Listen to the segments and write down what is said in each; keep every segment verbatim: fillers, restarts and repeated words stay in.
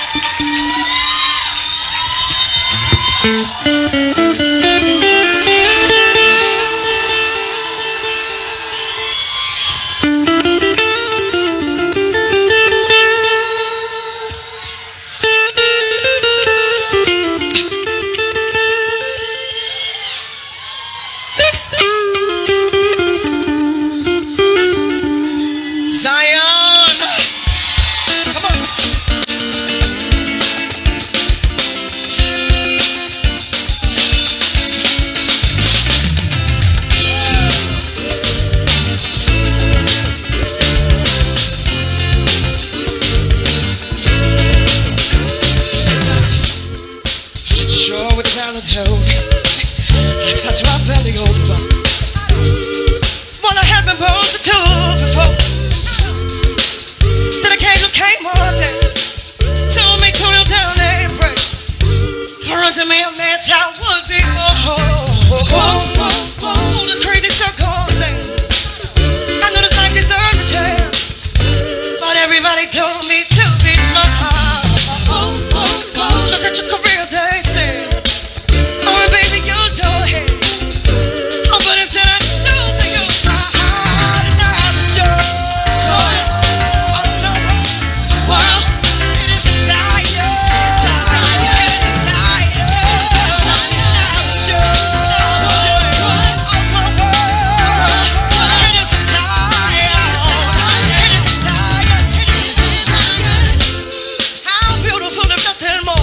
I touch my belly over. Well, I had been posed to before. Then a came came one day, told me to kneel down and pray. For unto me a man child would be born. Oh, this crazy circumstance, I know this life deserves a chance, but everybody told me to be smart. Look at your career, they say. Oh, baby, use your head. Oh, but instead I choose to use my heart and I have the joy. Oh, no, well, it is inside you. It is inside you. I have the joy. Oh, my world. It is inside you. It is inside you. It is inside you. How beautiful if nothing more.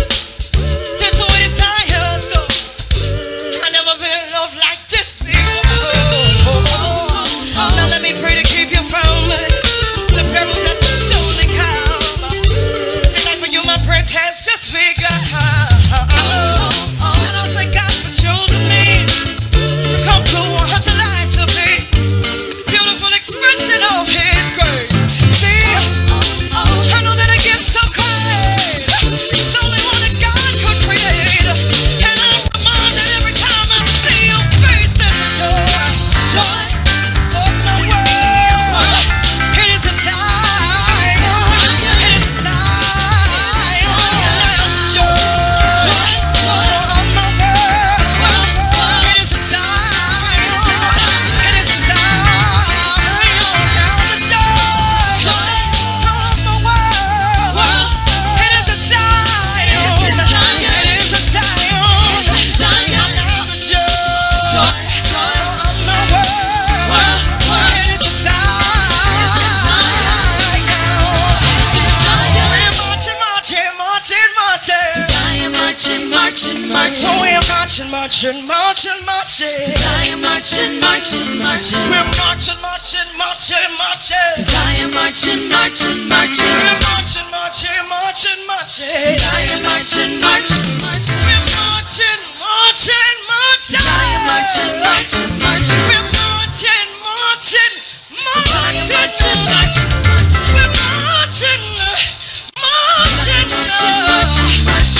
Has just begun, and I thank God for choosing me to come to what a life to be. Beautiful expression of His grace. See, I know that a gift so great, it's only one that God could create. And I'm reminded every time I see your face, there's joy, joy. Oh, my world, it is inside. Marching, marching, oh, we're marching, marching, marching, marching. Desire marching, marching, marching. We're marching, marching, marching, marching. Desire marching, marching, marching. We're marching, marching, marching, marching. Desire marching, marching, marching. We're marching, marching, marching. Desire marching, marching, marching. We're marching, marching, marching, marching, marching. We're marching, marching, marching, marching.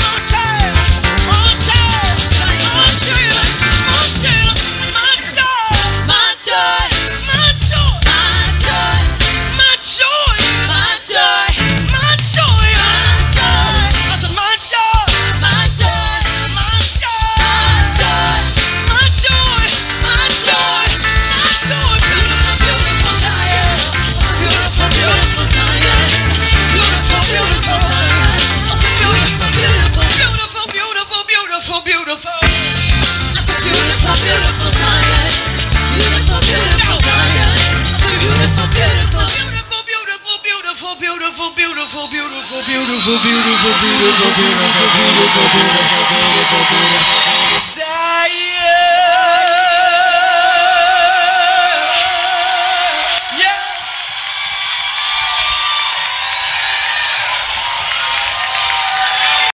Beautiful, beautiful, beautiful, beautiful, beautiful, beautiful, beautiful, beautiful, beautiful, beautiful, beautiful, beautiful.